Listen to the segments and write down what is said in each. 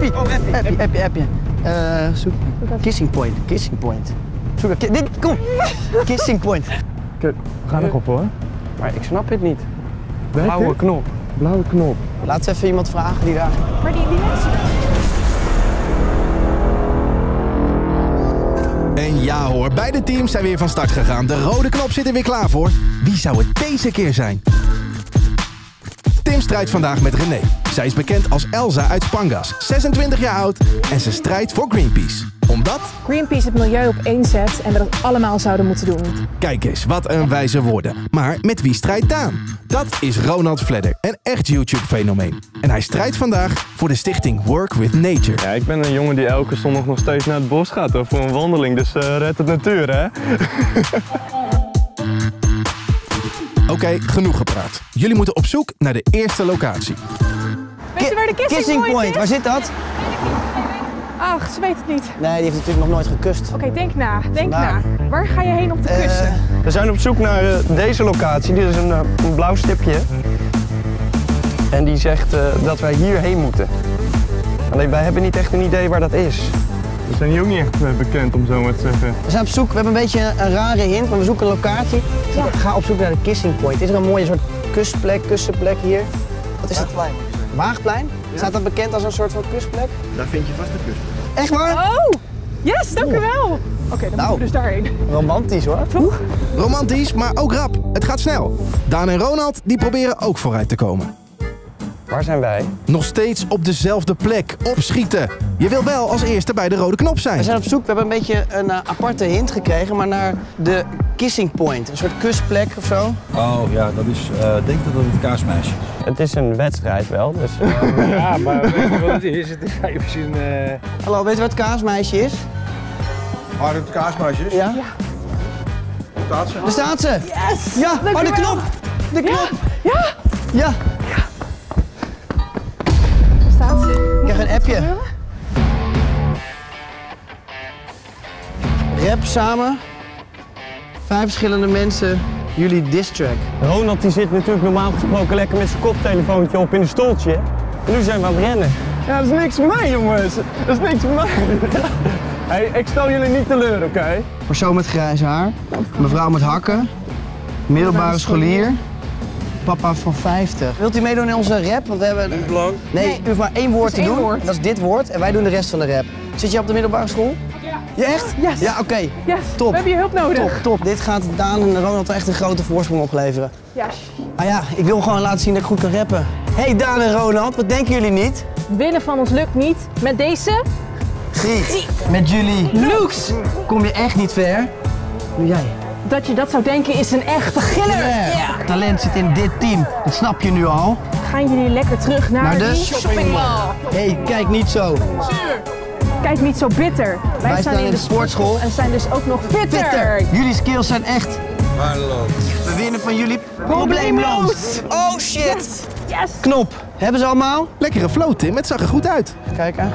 appie. Appie. Zoek. Kissing point. Zoek dit, kom. Kissing point. We gaan nog op hoor. Maar ik snap het niet. Blauwe knop. Blauwe knop. Laten we even iemand vragen die daar... Maar die mensen... En ja hoor, beide teams zijn weer van start gegaan. De rode knop zit er weer klaar voor. Wie zou het deze keer zijn? Tim strijdt vandaag met René. Zij is bekend als Elsa uit Spangas, 26 jaar oud en ze strijdt voor Greenpeace. Omdat... Greenpeace het milieu op één zet en we dat allemaal zouden moeten doen. Kijk eens, wat een wijze woorden. Maar met wie strijdt Daan? Dat is Ronald Vledder, een echt YouTube-fenomeen. En hij strijdt vandaag voor de stichting Work with Nature. Ja, ik ben een jongen die elke zondag nog steeds naar het bos gaat hoor, voor een wandeling. Dus red het natuur, hè? Oké, genoeg gepraat. Jullie moeten op zoek naar de eerste locatie. Weet je waar de Kissing point is? Waar zit dat? Ach, ze weet het niet. Nee, die heeft natuurlijk nog nooit gekust. Oké, denk na. Waar ga je heen om te kussen? We zijn op zoek naar deze locatie. Dit is een blauw stipje. En die zegt dat wij hierheen moeten. Alleen wij hebben niet echt een idee waar dat is. We zijn hier ook niet echt bekend om zo maar te zeggen. We zijn op zoek, we hebben een beetje een rare hint, maar we zoeken een locatie. Ja. Ga op zoek naar de Kissing Point. Is er een mooie soort kussenplek hier? Wat is het? Waagplein? Ja. Staat dat bekend als een soort van kustplek? Daar vind je vast een kustplek. Echt waar? Oh! Yes, dank u wel! Oké, dan moeten we dus daarheen. Romantisch hoor. Romantisch, maar ook rap. Het gaat snel. Daan en Ronald die proberen ook vooruit te komen. Waar zijn wij? Nog steeds op dezelfde plek. Opschieten. Je wil wel als eerste bij de rode knop zijn. We zijn op zoek, we hebben een beetje een aparte hint gekregen, maar naar de Kissing Point. Een soort kustplek of zo. Oh ja, dat is, denk dat het kaasmeisje is. Het is een wedstrijd wel, dus... Ja, maar weet je wat het is? Het is even een... Hallo, weet je wat het kaasmeisje is? Waar het kaasmeisje is? Ja. Staat ze? Daar staat ze! Yes! Ja, Dank oh u de wel. knop! De knop! Ja! Ja! Daar staat ze. Ik krijg een appje. Rap samen. 5 verschillende mensen. Jullie diss track. Ronald die zit natuurlijk normaal gesproken lekker met zijn koptelefoontje op in een stoeltje. En nu zijn we aan het rennen. Ja, dat is niks voor mij jongens. Dat is niks voor mij. Hey, ik stel jullie niet teleur, oké? Persoon met grijs haar. Mevrouw met hakken. Middelbare scholier. Papa van 50. Wilt u meedoen in onze rap? Want we hebben... Niet lang. Nee, u hoeft maar één woord te één doen. woord. Dat is dit woord en wij doen de rest van de rap. Zit je op de middelbare school? Ja. Ja, echt? Yes. Ja, oké. Yes, Top. we hebben je hulp nodig. Top. Dit gaat Daan en Ronald echt een grote voorsprong opleveren. Ja. Ah ja, ik wil gewoon laten zien dat ik goed kan rappen. Hey Daan en Ronald, wat denken jullie niet? Winnen van ons lukt niet. Met deze... Griet. Met jullie looks. kom je echt niet ver. Doe jij. Dat je dat zou denken is een echte giller. Ja. Talent zit in dit team, dat snap je nu al. Gaan jullie lekker terug naar de die shoppingmall. Hey, kijk niet zo. Kijk niet zo bitter. Wij staan in de sportschool en zijn dus ook nog fitter. Jullie skills zijn echt... Waardeloos. We winnen van jullie probleemloos. Oh shit. Yes. Knop. Hebben ze allemaal? Lekkere flow Tim, het zag er goed uit. Kijken.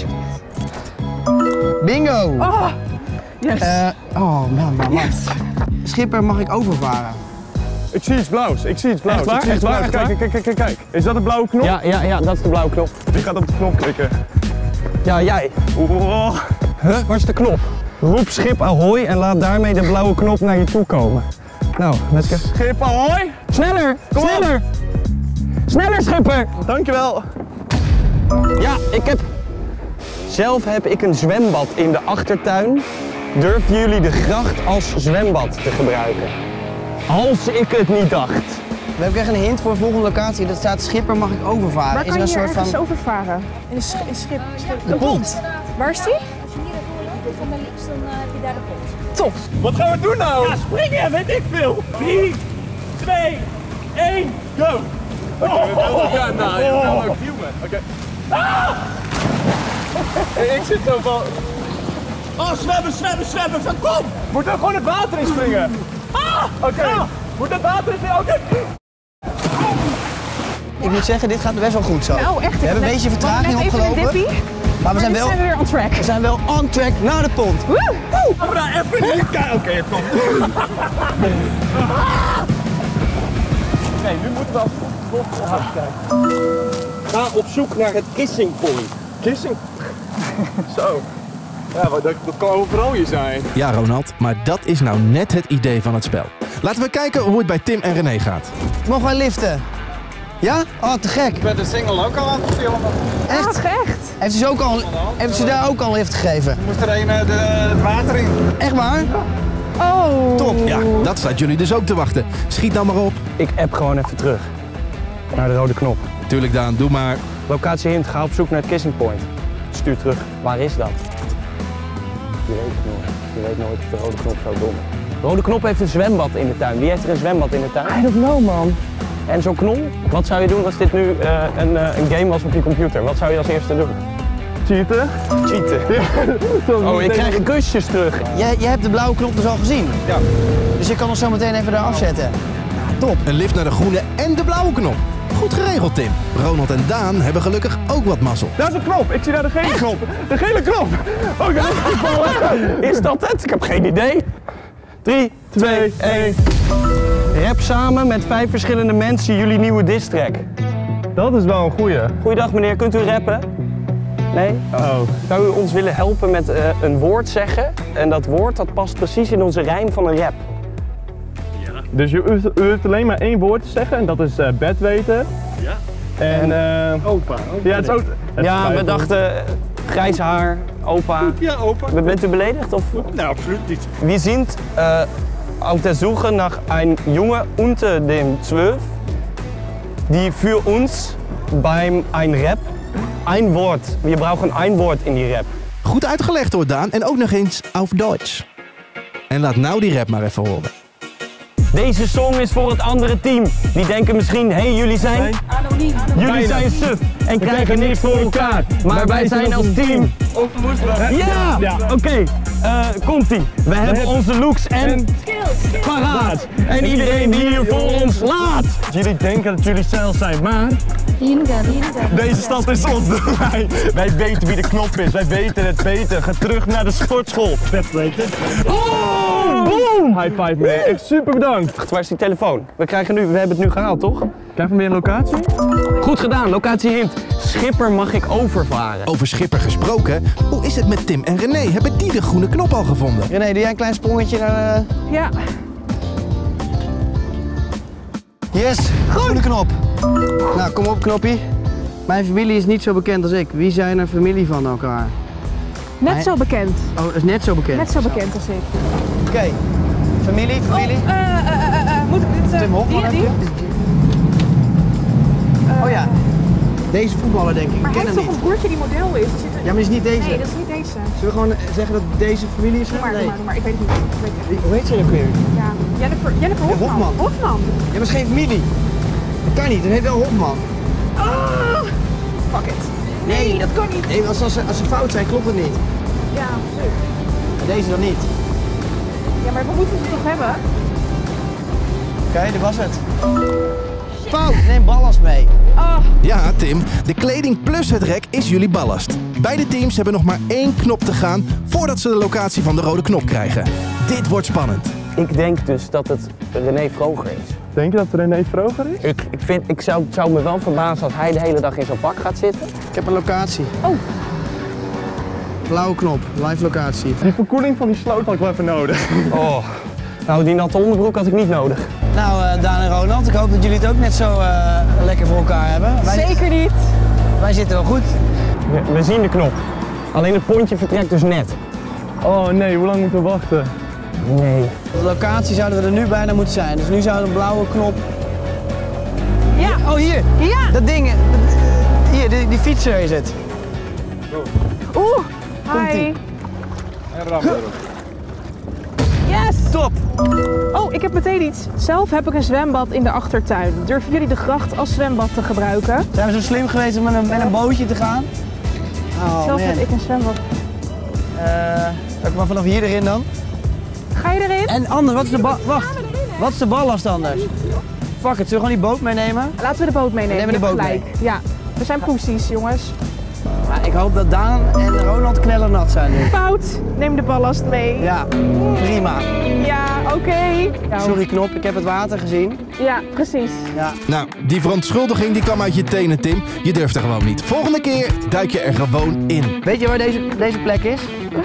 Bingo. Oh. Yes. Oh man. Schipper, mag ik overvaren? Ik zie iets blauws, ik zie iets blauws. Echt waar? Ik zie iets Echt waar? blauws. Echt waar? Kijk. Is dat de blauwe knop? Ja, dat is de blauwe knop. Wie gaat op de knop klikken? Ja, jij. Oh. Huh? Waar is de knop? Roep schip ahoy en laat daarmee de blauwe knop naar je toe komen. Nou, let's go. Schip ahoy! Sneller! Kom op. Sneller! Sneller, schipper! Dankjewel. Ja, zelf heb ik een zwembad in de achtertuin. Durven jullie de gracht als zwembad te gebruiken? Als ik het niet dacht. We hebben echt een hint voor de volgende locatie. Dat staat Schipper, mag ik overvaren? Waar Is kan er je een soort ergens van... overvaren? In een schip. De pont. Waar is die? Als je hier naartoe van naar links, dan heb je daar de pot. Top. Wat gaan we doen nou? Ja, springen, weet ik veel. 3, 2, 1, go. Ja, nou, je bent ook human. Oké. Hey, ik zit zo van... Oh, zwemmen, van kom. Moet er gewoon het water in springen? Oké. Moet het water in springen? Oké. Ik moet zeggen, dit gaat best wel goed zo. Nou, echt. We hebben een beetje vertraging net even een opgelopen. dippie, Maar we zijn nu wel... zijn we weer on track. We zijn wel on track naar de pont. Woe! Gaan we daar even niet kijken? Oké, kom. Nee, nu moeten we als hard kijken. Ga op zoek naar het kissing point. Kissing. Zo. Ja, dat kan overal hier zijn. Ja, Ronald, maar dat is nou net het idee van het spel. Laten we kijken hoe het bij Tim en René gaat. Mogen wij liften? Ja? Oh, te gek. Ik ben de single ook al aan het filmen. Echt? Echt? Heeft ze daar ook al een lift gegeven? Ik moest er een het water in. Echt waar? Oh. Top. Ja, dat staat jullie dus ook te wachten. Schiet nou maar op. Ik app gewoon even terug. Naar de rode knop. Tuurlijk Daan, doe maar. Locatie hint, ga op zoek naar het kissing point. Stuur terug. Waar is dat? Je weet het nooit. Je weet nooit of de rode knop zo dom. De rode knop heeft een zwembad in de tuin. Wie heeft er een zwembad in de tuin? I don't know, man. En zo'n knol? Wat zou je doen als dit nu een game was op je computer? Wat zou je als eerste doen? Cheaten? Cheaten. Oh, ik krijg kusjes terug. Jij hebt de blauwe knop dus al gezien? Ja. Dus je kan ons zo meteen even daar afzetten. Top. Een lift naar de groene en de blauwe knop. Goed geregeld, Tim. Ronald en Daan hebben gelukkig ook wat mazzel. Daar is een knop. Ik zie daar de gele knop. De gele knop. Oh, ik ben gevallen. Is dat het? Ik heb geen idee. 3, 2, 1. Rap samen met 5 verschillende mensen jullie nieuwe diss-track. Dat is wel een goeie. Goeiedag meneer, kunt u rappen? Nee? Oh. Zou u ons willen helpen met een woord zeggen? En dat woord dat past precies in onze rijm van een rap. Dus u heeft alleen maar één woord te zeggen en dat is bedweter. Ja. En Opa. ja, het is ook. Ja, we dachten grijs haar, opa. Ja, opa. Bent u beledigd of? Nou, absoluut niet. Wir sind auf der Suche nach ein Junge unter dem 12, die für uns beim ein Rap ein Wort. Wir brauchen ein Wort in die Rap. Goed uitgelegd hoor Daan en ook nog eens auf Deutsch. En laat nou die rap maar even horen. Deze song is voor het andere team. Die denken misschien, hey, jullie zijn... Anoniem. Jullie zijn suf en krijgen niks voor elkaar. Maar wij zijn als team. Ja! Oké, komt-ie. We hebben onze looks en paraat. En iedereen die hier voor ons laat. Jullie denken dat jullie zelf zijn, maar deze stad is ons domein. Wij weten wie de knop is, wij weten het beter. Ga terug naar de sportschool. Oh! Boom! High five meneer, echt super bedankt. Wacht, waar is die telefoon? We hebben het nu gehaald, toch? Krijg je weer een locatie? Goed gedaan, locatie hint. Schipper mag ik overvaren. Over Schipper gesproken, hoe is het met Tim en René? Hebben die de groene knop al gevonden? René, doe jij een klein sprongetje naar... Ja. Yes, groene knop. Nou, kom op knoppie. Mijn familie is niet zo bekend als ik. Wie zijn er familie van elkaar? Net zo bekend. Oh, dat is net zo bekend. Net zo bekend als ik. Oké. Familie? Moet ik dit... Tim Hofman heb je? Oh ja. Deze voetballer denk ik. Maar Ik hij ken heeft hem toch niet. een broertje die model is? Er zit er... Ja, maar is niet deze. Nee, dat is niet deze. Zullen we gewoon zeggen dat deze familie is? Doe maar, Nee. doe maar. Ik weet het niet. Ik weet het niet. Hoe heet ze ook weer? Ja. Jennifer Hofman. Hofman. Hofman. Ja, maar is geen familie. Dat kan niet, dat heet wel Hofman. Oh, fuck it. Nee, dat kan niet. Nee, als ze fout zijn, klopt het niet. Ja, leuk. Deze dan niet. Ja, maar we moeten ze toch hebben? Oké, dit was het. Fout, neem ballast mee. Oh. Ja, Tim, de kleding plus het rek is jullie ballast. Beide teams hebben nog maar 1 knop te gaan voordat ze de locatie van de rode knop krijgen. Dit wordt spannend. Ik denk dus dat het René Vroger is. Denk je dat René Vroger is? Ik zou me wel verbazen als hij de hele dag in zo'n pak gaat zitten. Ik heb een locatie. Oh. Blauwe knop, live locatie. Die verkoeling van die sloot had ik wel even nodig. Oh. Nou, die natte onderbroek had ik niet nodig. Nou, Daan en Ronald, ik hoop dat jullie het ook net zo lekker voor elkaar hebben. Zeker niet. Wij zitten wel goed. We zien de knop. Alleen het pontje vertrekt dus net. Oh nee, hoe lang moeten we wachten? Nee. De locatie zouden we er nu bijna moeten zijn. Dus nu zou de blauwe knop... Ja. Oh, hier. Ja. Dat ding. Hier, die fietser is het. Oeh. Hi. En ram erop. Yes. Top. Oh, ik heb meteen iets. Zelf heb ik een zwembad in de achtertuin. Durven jullie de gracht als zwembad te gebruiken? Zijn we zo slim geweest om met een bootje te gaan? Oh, Zelf man. heb ik een zwembad. Ook maar vanaf hier erin dan. Ga je erin? En anders, wat is de Wacht. Wat is de ballast anders? Fuck it, zullen we gewoon die boot meenemen? Laten we de boot meenemen. We nemen de boot gelijk. Ja, we zijn poesies, jongens. Ja, ik hoop dat Daan en Ronald knellernat zijn nu. Fout. Neem de ballast mee. Ja, prima. Ja, oké. Nou, Sorry Knop, ik heb het water gezien. Ja, precies. Ja. Nou, die verontschuldiging die kwam uit je tenen, Tim. Je durft er gewoon niet. Volgende keer duik je er gewoon in. Weet je waar deze plek is?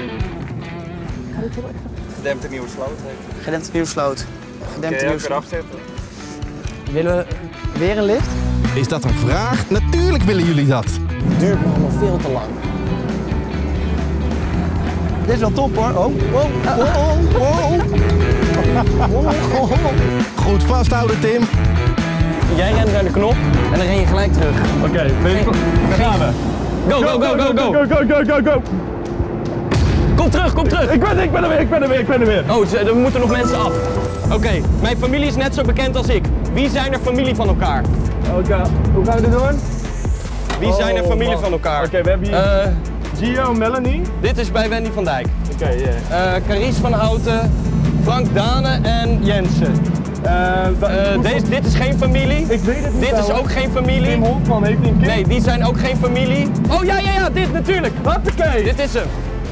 Gedempte nieuwe sloot. Gedempte Nieuwsloot. Gedempte Nieuwsloot. afzetten. Willen we weer een lift? Is dat een vraag? Natuurlijk willen jullie dat. Het duurt me allemaal veel te lang. Dit is wel top hoor. Oh, oh. Goed vasthouden, Tim. Jij rent naar de knop en dan ren je gelijk terug. Oké, ben je gaan we. Go, go, go, go, go. Go. Kom terug, kom terug. Ik ben er weer. Oh, er moeten nog mensen af. Oké, mijn familie is net zo bekend als ik. Wie zijn er familie van elkaar? Oké, hoe gaan we dit doen? Wie zijn er familie van elkaar? Oké, we hebben hier Gio, Melanie. Dit is bij Wendy van Dijk. Oké, ja. Carice van Houten, Frank Dane en Jensen. Dit is geen familie. Ik weet het niet. Dit is ook geen familie. Tim Holtman heeft een kind. Nee, die zijn ook geen familie. Oh ja, dit natuurlijk. Hoppakee. Dit is hem.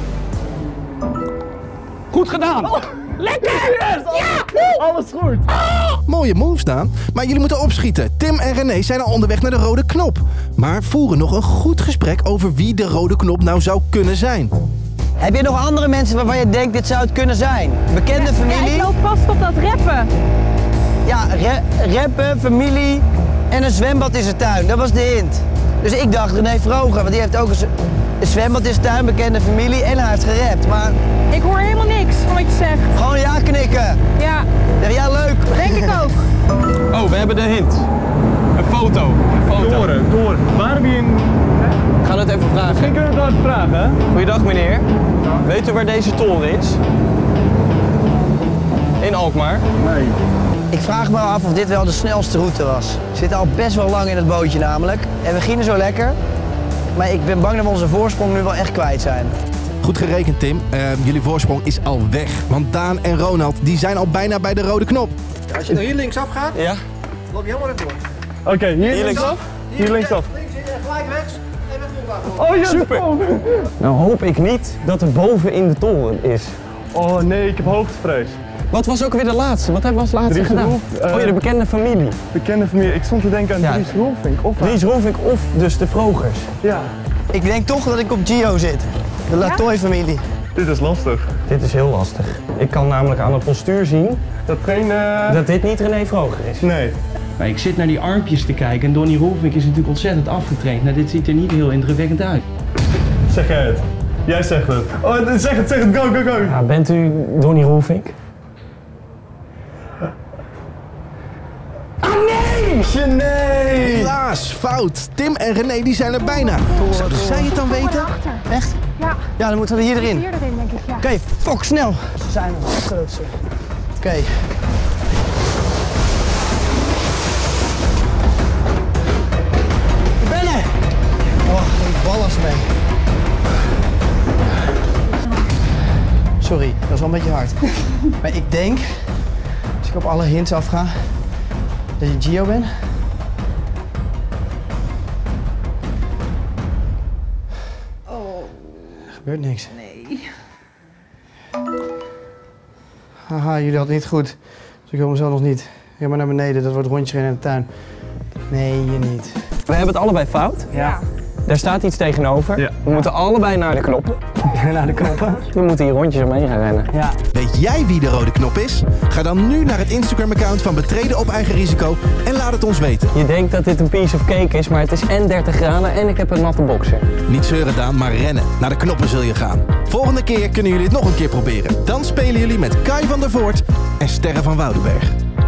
Goed gedaan. Oh. Lekker! Yes, alles goed. Mooie moves, Daan. Maar jullie moeten opschieten. Tim en René zijn al onderweg naar de rode knop. Maar voeren nog een goed gesprek over wie de rode knop nou zou kunnen zijn. Heb je nog andere mensen waarvan je denkt dit zou het kunnen zijn? Bekende familie? Ja, ik loop vast op dat rappen. Ja, rappen, familie en een zwembad in zijn tuin. Dat was de hint. Dus ik dacht René Vroger, want die heeft ook een zwembad in zijn tuin, bekende familie en hij heeft gerapt. Maar Ik hoor helemaal niks van wat je zegt. gewoon ja knikken. Ja, Zeg, ja, leuk. denk ik ook. Oh, we hebben de hint. Een foto. Door. Waarom hier in... Ik ga het even vragen. Misschien kunnen we het wel even vragen, hè? Goeiedag meneer. Weet u waar deze toren is? In Alkmaar. Nee. Ik vraag me af of dit wel de snelste route was. We zitten al best wel lang in het bootje namelijk. En we gingen zo lekker. Maar ik ben bang dat we onze voorsprong nu wel echt kwijt zijn. Goed gerekend, Tim. Jullie voorsprong is al weg. Want Daan en Ronald die zijn al bijna bij de rode knop. Als je nou hier linksaf gaat, Ja? loop je helemaal rechtdoor. Oké, hier linksaf? Hier linksaf. Links en gelijk rechts en met Oh ja, Super. Nou hoop ik niet dat er boven in de toren is. Oh nee, ik heb hoogtevrees. Wat was ook weer de laatste? Wat hebben we als laatste Dries gedaan? Roelf, Oh ja, de bekende familie. Bekende familie. Ik stond te denken aan Ja. Dries Roelvink. Of Dries Roelvink of dus de Vrogers. Ja, Ik denk toch dat ik op Gio zit. De Latoy-familie. dit is lastig. Dit is heel lastig. Ik kan namelijk aan het postuur zien Dat geen... dat dit niet René Vroger is. Nee. Maar ik zit naar die armpjes te kijken en Donnie Roelvink is natuurlijk ontzettend afgetraind. Nou, dit ziet er niet heel indrukwekkend uit. Zeg jij het. Jij zegt het. Oh, zeg het. Go. Ja, bent u Donnie Roelvink? Nee! Helaas, fout. Tim en René die zijn er bijna. Zouden zij het dan weten? Echt? Ja, Ja, dan moeten we hier erin. hier erin denk ik, ja. Oké, fok, snel. Ze zijn er grootste. Oké. Ik ben er! Oh, ik ballast mee. Sorry, dat is wel een beetje hard. Maar ik denk, als ik op alle hints afga, dat je Gio bent. Er gebeurt niks. Nee. Haha, jullie hadden niet goed. Dus ik wil mezelf nog niet. Ga maar naar beneden, dat wordt rondje rennen in de tuin. Nee, je niet. We hebben het allebei fout. Ja. Daar staat iets tegenover. Ja. We moeten allebei naar de knoppen. Naar de knoppen. We moeten hier rondjes omheen gaan rennen. Ja. Weet jij wie de rode knop is? Ga dan nu naar het Instagram-account van Betreden op eigen risico en laat het ons weten. Je denkt dat dit een piece of cake is, maar het is en 30 graden en ik heb een natte boxer. Niet zeuren, Daan, maar rennen. Naar de knoppen zul je gaan. Volgende keer kunnen jullie het nog een keer proberen. Dan spelen jullie met Kai van der Voort en Sterre van Woudenberg.